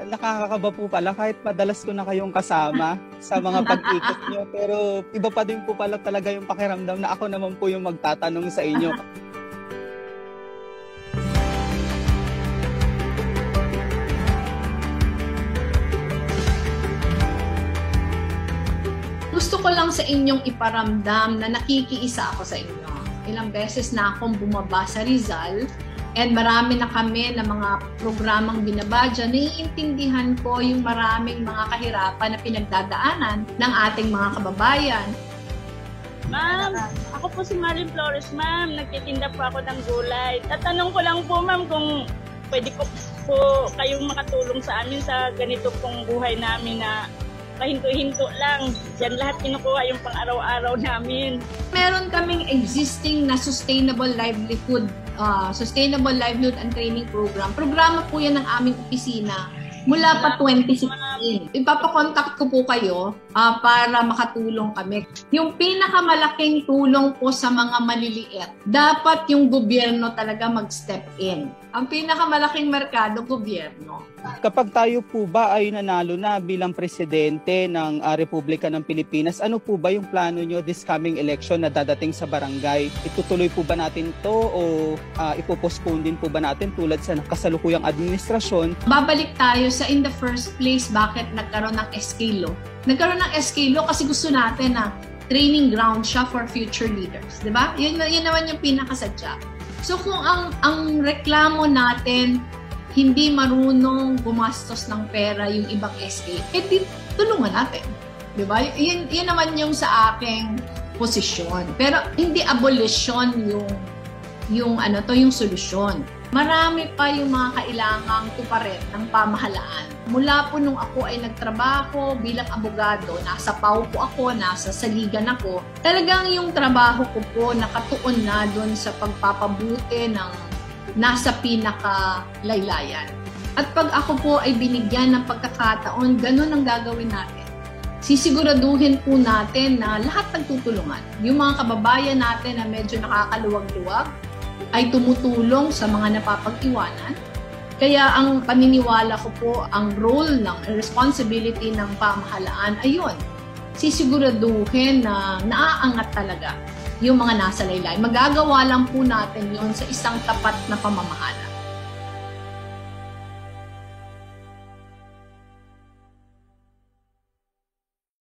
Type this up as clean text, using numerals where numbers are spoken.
nakakakaba po pala kahit madalas ko na kayong kasama sa mga pag-ikot nyo. Pero iba pa din po pala talaga yung pakiramdam na ako naman po yung magtatanong sa inyo. Gusto ko lang sa inyong iparamdam na nakikiisa ako sa inyo. Ilang beses na akong bumaba sa Rizal and marami na kami na mga programang binabadya. Naiintindihan ko yung maraming mga kahirapan na pinagdadaanan ng ating mga kababayan. Ma'am, ako po si Marie Flores, ma'am. Nagtitinda po ako ng gulay. Tatanong ko lang po, ma'am, kung pwede ko po kayong makatulong sa amin sa ganito pong buhay namin na pahinto-hinto lang. Diyan lahat kinukuha yung pang-araw-araw namin. Meron kaming existing na sustainable livelihood and training program. Programa po yan ng aming opisina mula pa 2016. Ipapakontak ko po kayo para makatulong kami. Yung pinakamalaking tulong po sa mga maliliit, dapat yung gobyerno talaga mag-step in. Ang pinakamalaking merkado, gobyerno. Kapag tayo po ba ay nanalo na bilang presidente ng Republika ng Pilipinas, ano po ba yung plano nyo this coming election na dadating sa barangay? Itutuloy po ba natin to o ipopostpone din po ba natin tulad sa kasalukuyang administrasyon? Babalik tayo sa in the first place bakit nagkaroon ng SK Law. Nagkaroon ng SK Law kasi gusto natin na training ground siya for future leaders. Diba? Yun naman yung pinakasadya. So kung ang reklamo natin hindi marunong gumastos ng pera yung ibang SK, di tulungan natin. Diba? Yun naman yung sa aking posisyon. Pero hindi abolition yung solusyon. Marami pa yung mga kailangang tuparin ng pamahalaan. Mula po nung ako ay nagtrabaho bilang abogado, nasa PAW po ako, nasa saligan ako, talagang yung trabaho ko po nakatuon na doon sa pagpapabuti ng nasa pinakalaylayan. At pag ako po ay binigyan ng pagkakataon, ganun ang gagawin natin. Sisiguraduhin po natin na lahat nagtutulungan. Yung mga kababayan natin na medyo nakakaluwag-luwag ay tumutulong sa mga napapag-iwanan. Kaya ang paniniwala ko po, ang role ng responsibility ng pamahalaan ay yun. Sisiguraduhin na naaangat talaga yung mga nasa laylayan. Magagawa lang po natin yun sa isang tapat na pamamahala.